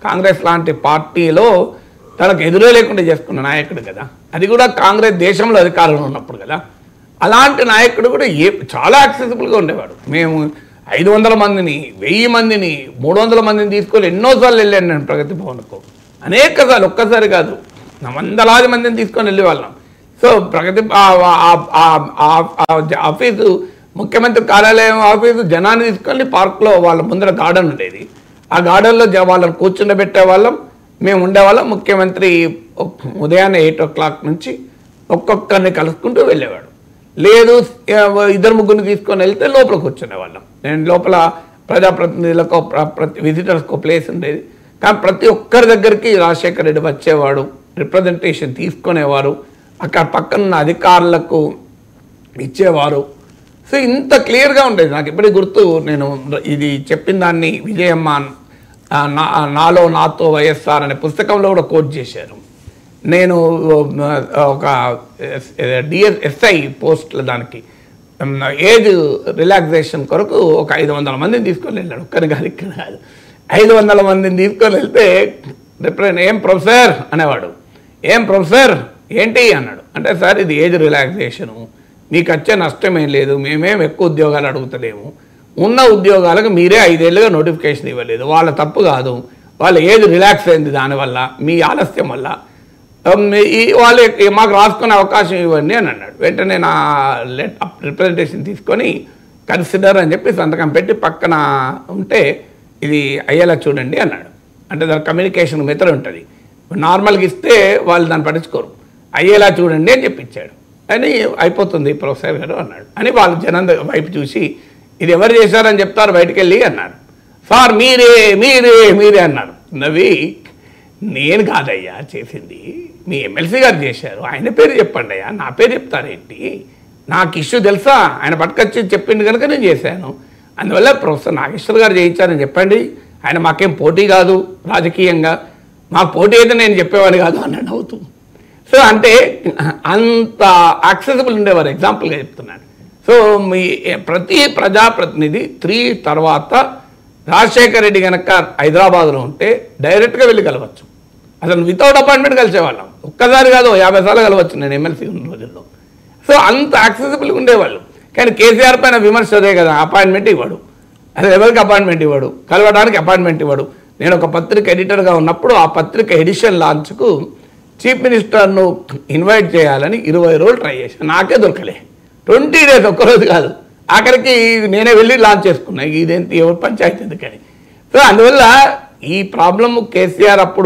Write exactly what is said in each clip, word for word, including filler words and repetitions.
కాంగ్రెస్ లాంటి పార్టీలో తనకు ఎదురే లేకుండా చేసుకున్న నాయకుడు కదా, అది కూడా కాంగ్రెస్ దేశంలో అధికారంలో ఉన్నప్పుడు కదా. అలాంటి నాయకుడు కూడా ఏ చాలా యాక్సెసిబుల్గా ఉండేవాడు. మేము ఐదు వందల మందిని వెయ్యి మందిని మూడు వందల మందిని తీసుకొని ఎన్నోసార్లు వెళ్ళాను నేను ప్రగతి భవన్కు, అనేక సార్లు, ఒక్కసారి కాదు వందలాది మందిని తీసుకొని వెళ్ళే వాళ్ళం. సో ప్రగతి ఆఫీసు ముఖ్యమంత్రి కార్యాలయం ఆఫీసు జనాన్ని తీసుకొని పార్క్లో వాళ్ళ ముందర గార్డెన్ ఉండేది, ఆ గార్డెన్లో వాళ్ళని కూర్చుండబెట్టే వాళ్ళం, మేము ఉండేవాళ్ళం. ముఖ్యమంత్రి ఉదయాన్నే ఎయిట్ ఓ క్లాక్ నుంచి ఒక్కొక్కరిని కలుసుకుంటూ వెళ్ళేవాడు. లేదు ఇద్దరు ముగ్గురిని తీసుకొని వెళ్తే లోపల కూర్చునే వాళ్ళం. నేను లోపల ప్రజాప్రతినిధులకు ప్రతి విజిటర్స్కి ప్లేస్ ఉండేది, కానీ ప్రతి ఒక్కరి దగ్గరికి రాజశేఖర రెడ్డి వచ్చేవాడు, రిప్రజెంటేషన్ తీసుకునేవారు, అక్కడ పక్కనున్న అధికారులకు ఇచ్చేవారు. సో ఇంత క్లియర్గా ఉండేది. నాకు ఇప్పటికీ గుర్తు, నేను ఇది చెప్పిన దాన్ని విజయమ్మ నా నాలో నాతో వైఎస్ఆర్ అనే పుస్తకంలో కూడా కోట్ చేశారు. నేను ఒక డిఎస్ ఎస్ఐ పోస్టుల దానికి ఏజ్ రిలాక్సేషన్ కొరకు ఒక ఐదు వందల మందిని తీసుకొని వెళ్ళాడు, ఒక్కరి కాదు ఇక్కడ కాదు, ఐదు వందల మందిని తీసుకొని వెళ్తే రిప్రజెంట్ ఏం ప్రొఫెసర్ అనేవాడు, ఏం ప్రొఫెసర్ ఏంటి అన్నాడు. అంటే సార్ ఇది ఏజ్ రిలాక్సేషను, మీకు వచ్చే నష్టం ఏం లేదు, మేమేం ఎక్కువ ఉద్యోగాలు అడుగుతలేము, ఉన్న ఉద్యోగాలకు మీరే ఐదేళ్ళుగా నోటిఫికేషన్ ఇవ్వలేదు, వాళ్ళ తప్పు కాదు, వాళ్ళ ఏజ్ రిలాక్స్ అయింది దానివల్ల, మీ ఆలస్యం వల్ల, ఈ వాళ్ళు మాకు రాసుకునే అవకాశం ఇవ్వండి అని అన్నాడు. వెంటనే నా లెట్ రిప్రజెంటేషన్ తీసుకొని కన్సిడర్ అని చెప్పి సంతకం పెట్టి పక్కన ఉంటే ఇది అయ్యేలా చూడండి అన్నాడు. అంటే దాని కమ్యూనికేషన్ మెథడ్ ఉంటుంది, నార్మల్గా ఇస్తే వాళ్ళు దాన్ని పట్టించుకోరు, అయ్యేలా చూడండి అని చెప్పి ఇచ్చాడు. అని అయిపోతుంది ప్రొఫెసర్ గారు అన్నాడు. అని వాళ్ళు జనం వైపు చూసి ఇది ఎవరు చేశారని చెప్తారు బయటికి వెళ్ళి అన్నాడు. సార్ మీరే మీరే మీరే అన్నారు. నవ్వి నేను కాదయ్యా చేసింది, మీ ఎమ్మెల్సీ గారు చేశారు, ఆయన పేరు చెప్పండి అయ్యా, నా పేరు చెప్తారేంటి, నాకు ఇష్యూ తెలుసా, ఆయన పట్టుకొచ్చి చెప్పింది కనుక నేను చేశాను, అందువల్ల ప్రొఫెసర్ నాగేశ్వర్ గారు చేయించారని చెప్పండి, ఆయన మాకేం పోటీ కాదు రాజకీయంగా, మాకు పోటీ అయితే నేను చెప్పేవాడిని కాదు అన్నాడు అవుతూ. సో అంటే అంత యాక్సెసిబుల్ ఉండేవారు. ఎగ్జాంపుల్గా చెప్తున్నాను. సో మీ ప్రతి ప్రజాప్రతినిధి త్రీ తర్వాత రాజశేఖర రెడ్డి కనుక హైదరాబాద్లో ఉంటే డైరెక్ట్గా వెళ్ళి కలవచ్చు, అసలు వితౌట్ అపాయింట్మెంట్ కలిసేవాళ్ళం, ఒక్కసారి కాదు యాభై సార్లు కలవచ్చు నేను ఎమ్మెల్సీ ఉన్న రోజుల్లో. సో అంత యాక్సెసిబుల్గా ఉండేవాళ్ళు. కానీ కేసీఆర్ పైన విమర్శ అదే కదా, అపాయింట్మెంట్ ఇవ్వడు, అసలు ఎవరికి అపాయింట్మెంట్ ఇవ్వడు, కలవడానికి అపాయింట్మెంట్ ఇవ్వడు. నేను ఒక పత్రిక ఎడిటర్గా ఉన్నప్పుడు ఆ పత్రిక ఎడిషన్ లాంచ్కు చీఫ్ మినిస్టర్ను ఇన్వైట్ చేయాలని ఇరవై రోజులు ట్రై చేశాను, నాకే దొరకలే, ట్వంటీ డేస్ ఒక్కరోజు కాదు, ఆఖరికి నేనే వెళ్ళి లాంచ్ చేసుకున్నా, ఇదేంటి ఎవరు పంచాయతీ ఎందుకని. సో అందువల్ల ఈ ప్రాబ్లము కేసీఆర్ అప్పుడు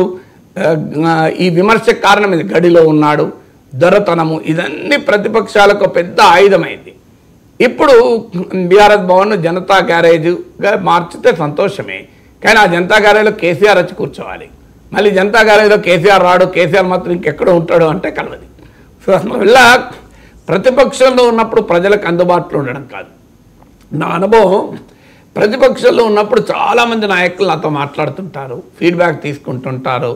ఈ విమర్శకు కారణం ఇది, గడిలో ఉన్నాడు, దొరతనము, ఇదన్నీ ప్రతిపక్షాలకు పెద్ద ఆయుధమైంది. ఇప్పుడు బీఆర్ఎస్ భవన్ జనతా గ్యారేజ్గా మార్చితే సంతోషమే, కానీ ఆ జనతా గ్యారేజ్లో కేసీఆర్ వచ్చి కూర్చోవాలి, మళ్ళీ జనతా గ్యారేజ్లో కేసీఆర్ రాడు, కేసీఆర్ మాత్రం ఇంకెక్కడ ఉంటాడు అంటే కలవది. సో అందువల్ల ప్రతిపక్షంలో ఉన్నప్పుడు ప్రజలకు అందుబాటులో ఉండడం కాదు. నా అనుభవం, ప్రతిపక్షంలో ఉన్నప్పుడు చాలామంది నాయకులు నాతో మాట్లాడుతుంటారు, ఫీడ్బ్యాక్ తీసుకుంటుంటారు,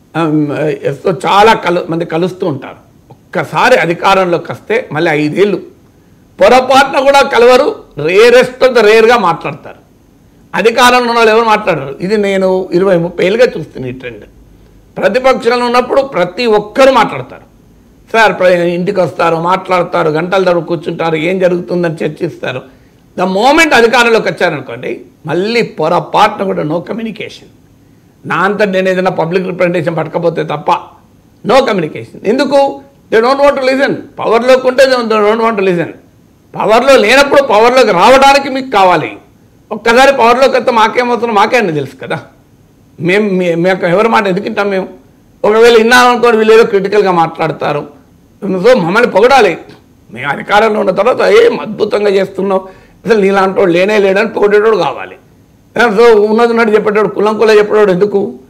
సో చాలా కలు మంది కలుస్తూ ఉంటారు. ఒక్కసారి అధికారంలోకి వస్తే మళ్ళీ ఐదేళ్ళు పొరపాటున కూడా కలవరు, రేరెస్ట్ అంత రేర్గా మాట్లాడతారు. అధికారంలో ఉన్న వాళ్ళు ఎవరు మాట్లాడరు. ఇది నేను ఇరవై ముప్పై ఏళ్ళుగా చూస్తున్న ఈ ట్రెండ్. ప్రతిపక్షంలో ఉన్నప్పుడు ప్రతి ఒక్కరు మాట్లాడతారు, సార్ ఇంటికి వస్తారు, మాట్లాడతారు, గంటల తరబడి కూర్చుంటారు, ఏం జరుగుతుందని చర్చిస్తారు. ద మూమెంట్ అధికారంలోకి వచ్చారనుకోండి మళ్ళీ పొరపాటున కూడా నో కమ్యూనికేషన్. నా అంతా నేను ఏదైనా పబ్లిక్ రిప్రజెంటేషన్ పట్టకపోతే తప్ప నో కమ్యూనికేషన్. ఎందుకు? They don't want to listen. పవర్లోకి ఉంటే they don't want to listen. పవర్లో లేనప్పుడు పవర్లోకి రావడానికి మీకు కావాలి. ఒక్కసారి పవర్లోకి వస్తే మాకేమవుతుందో మాకే అన్నీ తెలుసు కదా. మేము మేము ఎవరి మాట ఎందుకు వింటాం మేము? ఒకవేళ విన్నామనుకోండి వీళ్ళు ఏదో క్రిటికల్గా మాట్లాడతారు. సో మమ్మల్ని పొగడాలి. మేము అధికారంలో ఉన్న తర్వాత ఏం అద్భుతంగా చేస్తున్నావు, అసలు నీలాంటి వాడు లేనే లేడని పొగడేటోడు కావాలి. సో ఉన్నది ఉన్నట్టు చెప్పేటోడు, కులం కుల చెప్పేటోడు ఎందుకు?